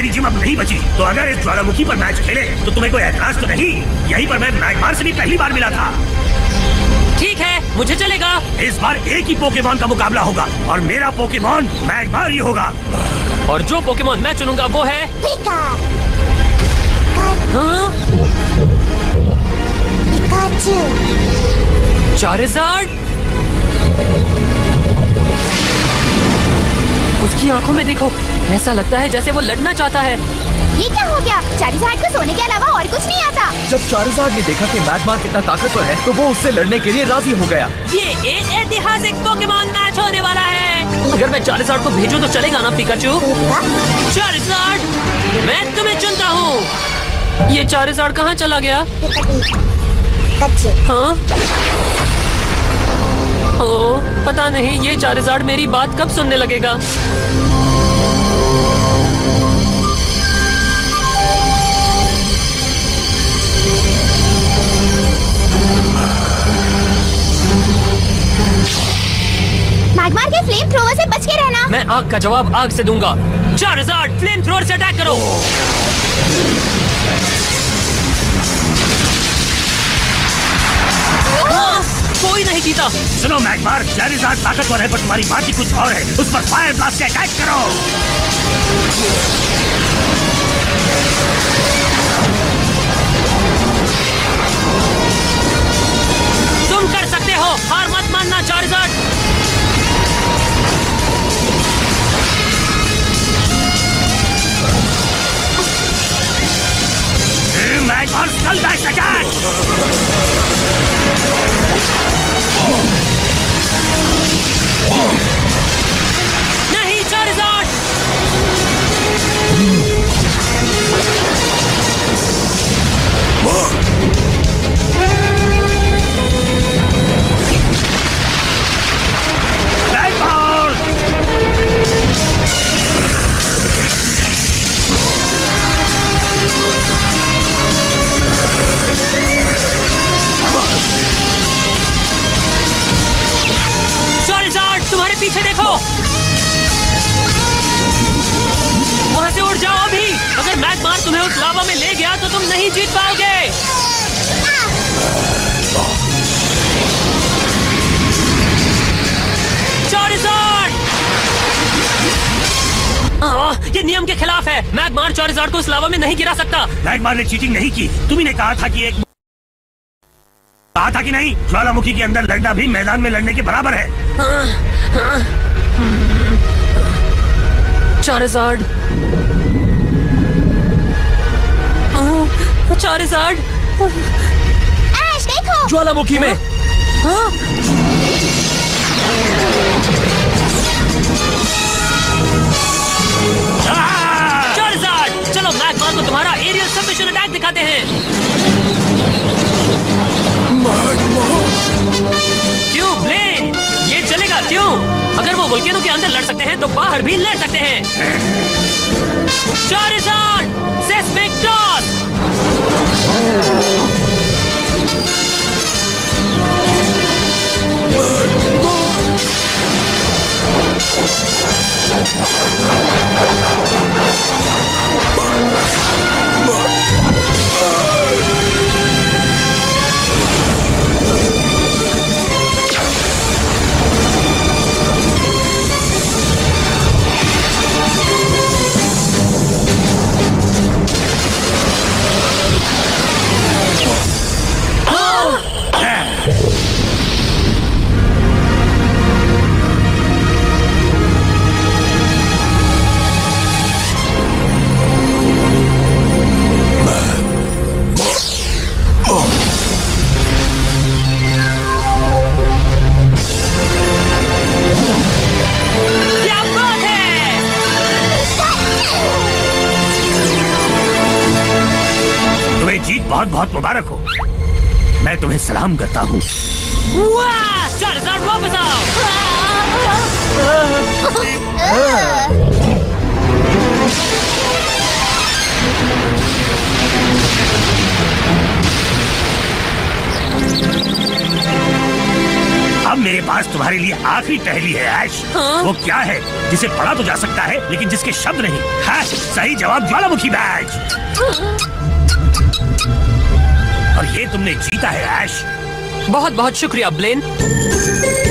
मेरी जिम अब नहीं बची, तो अगर इस ज्वालामुखी पर मैच खेले तो तुम्हें कोई एतराज तो नहीं? यहीं पर मैं मैगमार से भी पहली बार मिला था। ठीक है, मुझे चलेगा। इस बार एक ही पोकेमॉन का मुकाबला होगा और मेरा पोकेमॉन मैगमार ही होगा। और जो पोकेमॉन मैं चुनूंगा वो है पिका। हाँ? पिकाचू। चारिज़ार्ड। उसकी आंखों में देखो, ऐसा लगता है जैसे वो लड़ना चाहता है। ये क्या हो गया? चारिज़ार्ड को सोने के अलावा और कुछ नहीं आता। जब चारिज़ार्ड ने देखा कि मैगमार कितना ताकतवर है तो वो उससे लड़ने के लिए राजी हो गया। ये एक ऐतिहासिक पोकेमॉन मैच होने वाला है। अगर मैं चारिज़ार्ड को भेजूं तो चलेगा ना पिकाचू? चारिज़ार्ड, मैं तुम्हें चुनता हूँ। ये चारिज़ार्ड कहाँ चला गया? हाँ? ओ, पता नहीं ये चारिज़ार्ड मेरी बात कब सुनने लगेगा। मैगमार के फ्लेम थ्रोवर से बच के रहना। मैं आग का जवाब आग से दूंगा। चारिज़ार्ड, फ्लेम थ्रोवर से अटैक करो। कोई नहीं जीता। सुनो मैगमार, चारिज़ार्ड ताकतवर है पर तुम्हारी बात ही कुछ और है। उस पर फायर ब्लास्ट से अटैक करो। तुम कर सकते हो, हार मत मानना Charizard. Magmar skull dash attack. नहीं चारिज़ार्ड। चारिज़ार्ड, तुम्हारे पीछे देखो। वहां से उड़ जाओ अभी। अगर मैगमार तुम्हें उस लावा में ले गया तो तुम नहीं जीत पाओगे। चारिज़ार्ड! ये नियम के खिलाफ है। मैगमार चारिज़ार्ड को उस लावा में नहीं गिरा सकता। मैगमार ने चीटिंग नहीं की। तुम्ही ने कहा था कि नहीं, ज्वालामुखी के अंदर लड़ना भी मैदान में लड़ने के बराबर है। चारिज़ार्ड, चारिज़ार्ड, ऐश देखो। ज्वालामुखी में। चारिज़ार्ड, चलो मैगमार को तुम्हारा एरियल सबमिशन अटैक दिखाते हैं। क्यों ब्लेन, ये चलेगा क्यों? अगर वो वोल्केनो के अंदर लड़ सकते हैं तो बाहर भी लड़ सकते हैं। Charizard, seismic toss. बहुत बहुत मुबारक हो। मैं तुम्हें सलाम करता हूँ। चारिज़ार्ड वापस आओ। अब मेरे पास तुम्हारे लिए आखिरी पहेली है ऐश। हाँ? वो क्या है जिसे पढ़ा तो जा सकता है लेकिन जिसके शब्द नहीं? हाँ, सही जवाब ज्वालामुखी बैज। और ये तुमने जीता है ऐश। बहुत बहुत शुक्रिया ब्लेन।